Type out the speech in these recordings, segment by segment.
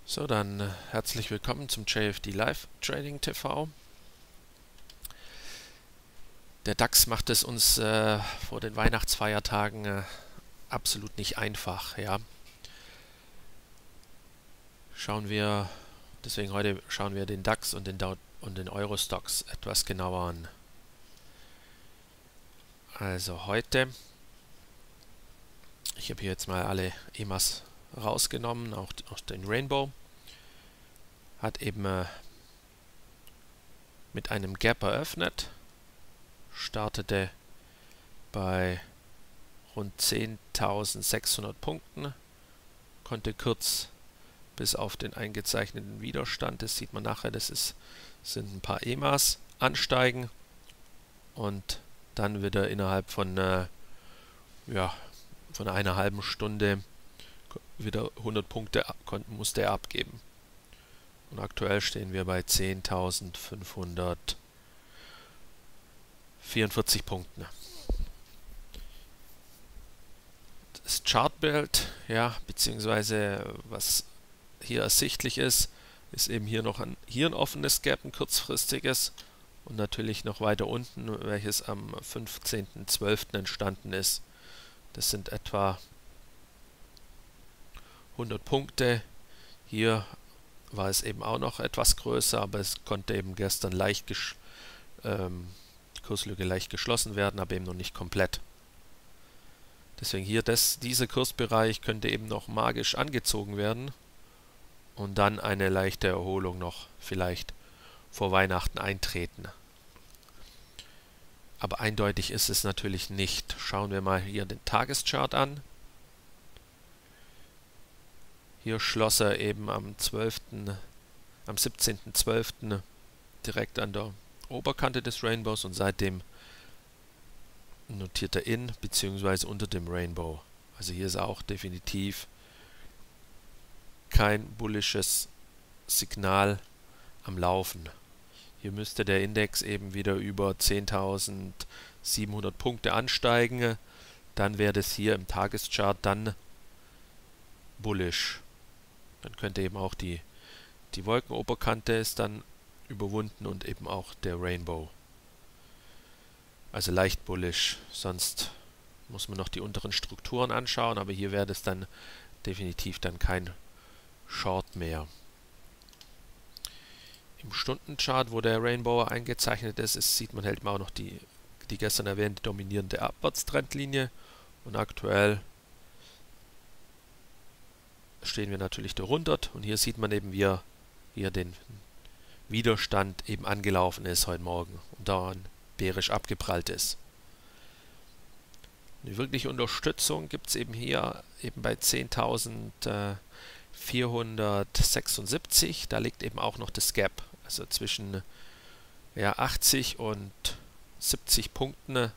So, dann herzlich willkommen zum JFD Live Trading TV. Der DAX macht es uns vor den Weihnachtsfeiertagen absolut nicht einfach. Ja. Deswegen heute schauen wir den DAX und den Eurostoxx etwas genauer an. Also heute, ich habe hier jetzt mal alle EMAs rausgenommen, auch den Rainbow. Hat eben mit einem Gap eröffnet, startete bei rund 10.600 Punkten, konnte kurz bis auf den eingezeichneten Widerstand, das sieht man nachher, sind ein paar EMAs, ansteigen und dann wieder innerhalb von einer halben Stunde wieder 100 Punkte musste er abgeben. Und aktuell stehen wir bei 10.544 Punkten. Das Chartbild, ja, beziehungsweise was hier ersichtlich ist eben hier noch ein offenes Gap, ein kurzfristiges, und natürlich noch weiter unten, welches am 15.12. entstanden ist. Das sind etwa 100 Punkte. Hier war es eben auch noch etwas größer, aber es konnte eben gestern die Kurslücke leicht geschlossen werden, aber eben noch nicht komplett. Deswegen hier dieser Kursbereich könnte eben noch magisch angezogen werden und dann eine leichte Erholung noch vielleicht vor Weihnachten eintreten. Aber eindeutig ist es natürlich nicht. Schauen wir mal hier den Tageschart an. Hier schloss er eben am 17.12. direkt an der Oberkante des Rainbows und seitdem notiert er in bzw. unter dem Rainbow. Also hier ist auch definitiv kein bullisches Signal am Laufen. Hier müsste der Index eben wieder über 10.700 Punkte ansteigen. Dann wäre das hier im Tageschart dann bullisch. Dann könnte eben auch die Wolkenoberkante ist dann überwunden und eben auch der Rainbow. Also leicht bullish. Sonst muss man noch die unteren Strukturen anschauen, aber hier wäre das dann definitiv dann kein Short mehr. Im Stundenchart, wo der Rainbow eingezeichnet ist, sieht man halt auch noch die gestern erwähnte dominierende Abwärtstrendlinie, und aktuell stehen wir natürlich darunter, und hier sieht man eben, wie hier den Widerstand eben angelaufen ist heute Morgen und dann bärisch abgeprallt ist. Die wirkliche Unterstützung gibt es eben hier eben bei 10.476. Da liegt eben auch noch das Gap, also zwischen 80 und 70 Punkten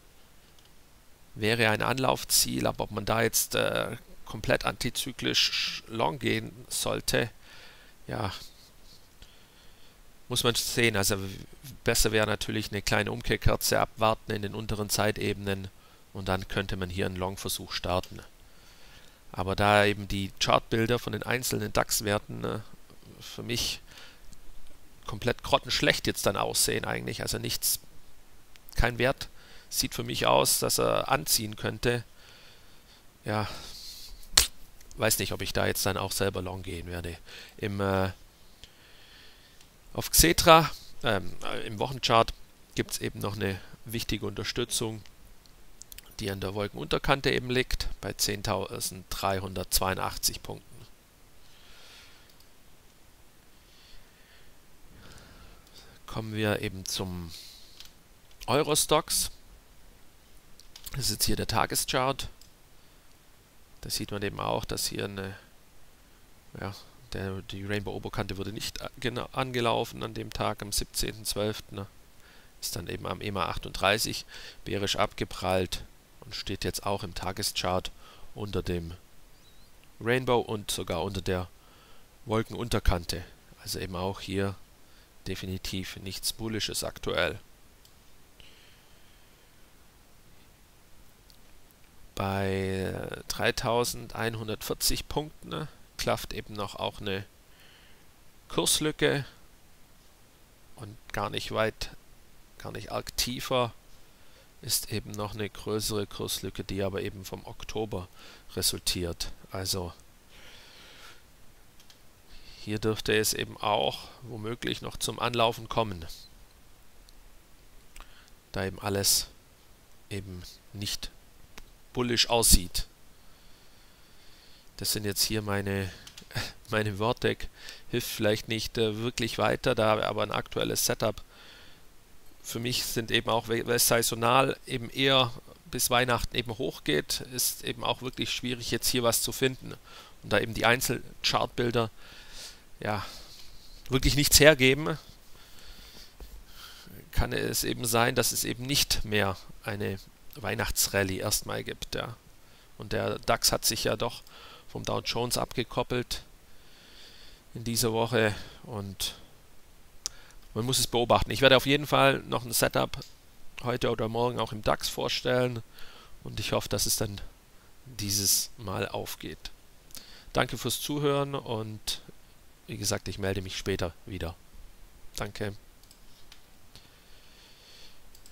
wäre ein Anlaufziel, aber ob man da jetzt komplett antizyklisch long gehen sollte, ja, muss man sehen. Also besser wäre natürlich eine kleine Umkehrkerze abwarten in den unteren Zeitebenen und dann könnte man hier einen Long-Versuch starten. Aber da eben die Chartbilder von den einzelnen DAX-Werten für mich komplett grottenschlecht jetzt dann aussehen eigentlich, also kein Wert sieht für mich aus, dass er anziehen könnte. Ja, weiß nicht, ob ich da jetzt dann auch selber long gehen werde. Auf Xetra, im Wochenchart, gibt es eben noch eine wichtige Unterstützung, die an der Wolkenunterkante eben liegt, bei 10.382 Punkten. Kommen wir eben zum Eurostoxx. Das ist jetzt hier der Tageschart. Da sieht man eben auch, dass hier die Rainbow-Oberkante wurde nicht angelaufen an dem Tag, am 17.12. Ist dann eben am EMA 38 bärisch abgeprallt und steht jetzt auch im Tageschart unter dem Rainbow und sogar unter der Wolkenunterkante. Also eben auch hier definitiv nichts Bullisches aktuell. Bei 3.140 Punkten klafft eben noch auch eine Kurslücke und gar nicht arg tiefer ist eben noch eine größere Kurslücke, die aber eben vom Oktober resultiert. Also hier dürfte es eben auch womöglich noch zum Anlaufen kommen, da eben alles eben nicht bullisch aussieht. Das sind jetzt hier meine Wortdeck, hilft vielleicht nicht wirklich weiter, da aber ein aktuelles Setup. Für mich sind eben auch, weil es saisonal eben eher bis Weihnachten eben hochgeht, ist eben auch wirklich schwierig jetzt hier was zu finden. Und da eben die Einzelchartbilder ja wirklich nichts hergeben, kann es eben sein, dass es eben nicht mehr eine Weihnachtsrallye erstmal gibt. Ja. Und der DAX hat sich ja doch vom Dow Jones abgekoppelt in dieser Woche und man muss es beobachten. Ich werde auf jeden Fall noch ein Setup heute oder morgen auch im DAX vorstellen und ich hoffe, dass es dann dieses Mal aufgeht. Danke fürs Zuhören und wie gesagt, ich melde mich später wieder. Danke.